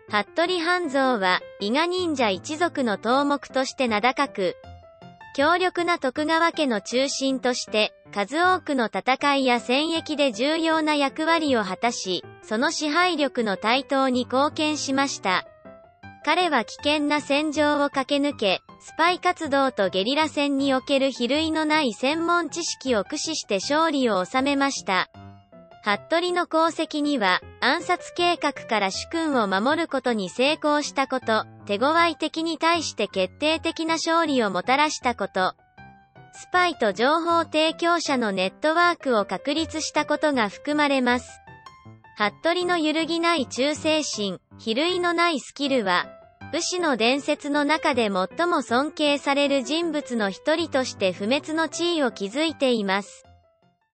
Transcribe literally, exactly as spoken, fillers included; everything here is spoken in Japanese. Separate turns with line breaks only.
服部半蔵は、伊賀忍者一族の頭目として名高く、強力な徳川家の中心として、数多くの戦いや戦役で重要な役割を果たし、その支配力の台頭に貢献しました。彼は危険な戦場を駆け抜け、スパイ活動とゲリラ戦における比類のない専門知識を駆使して勝利を収めました。服部の功績には、暗殺計画から主君を守ることに成功したこと、手強い敵に対して決定的な勝利をもたらしたこと、スパイと情報提供者のネットワークを確立したことが含まれます。服部の揺るぎない忠誠心、比類のないスキルは、武士の伝説の中で最も尊敬される人物の一人として不滅の地位を築いています。